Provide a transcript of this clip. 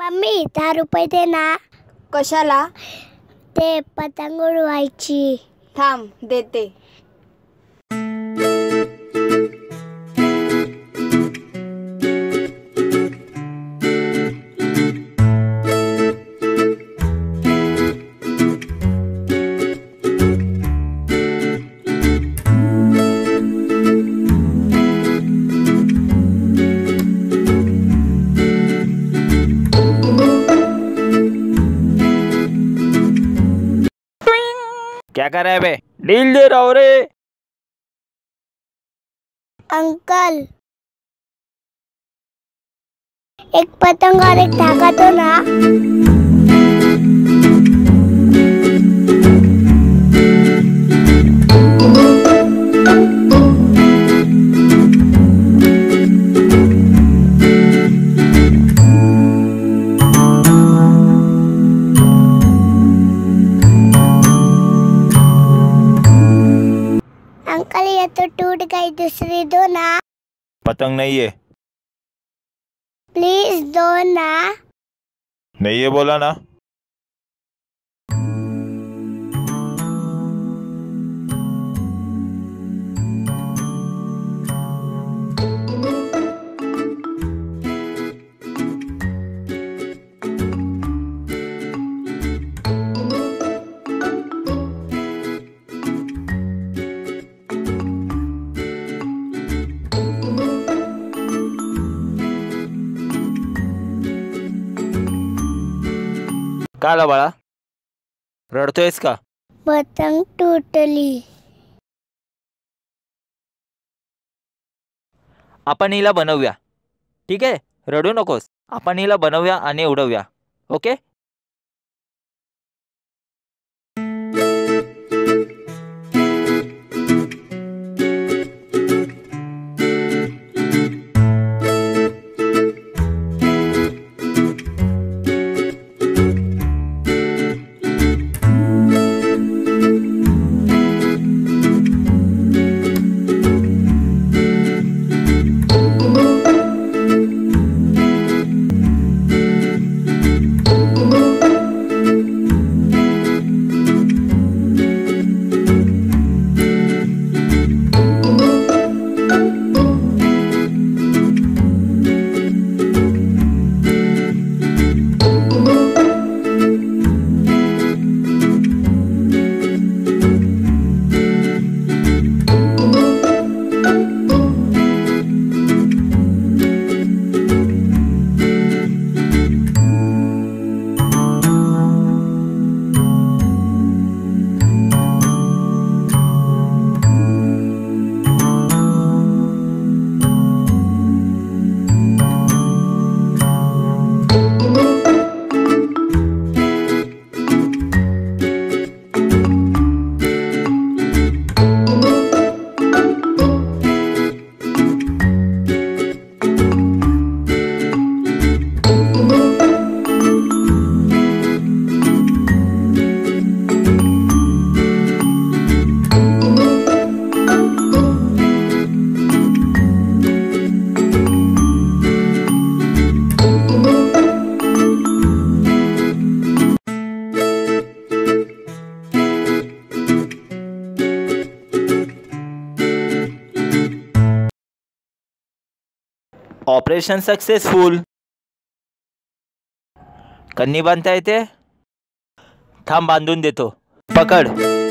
Mummy 10 रुपये दे ना. कशाला? ते पतंग उडवायची. थांब देते. क्या कर रहा है बे? डील दे रहा हो रे. अंकल एक पतंग और एक धागा दो ना. अंकल ये तो टूट गई, दूसरी दो ना. पतंग नहीं है. प्लीज दो ना. नहीं है बोला ना. का आला बाळा? रडतोयस का? पतंग तुटली. आपण हिला बनवूया. ठीक आहे, रडू नकोस. आपण हिला बनवूया आणि उडवूया. ओके. Operation successful. कन्नी बांधता येते? थांब बांधून देतो. पकड.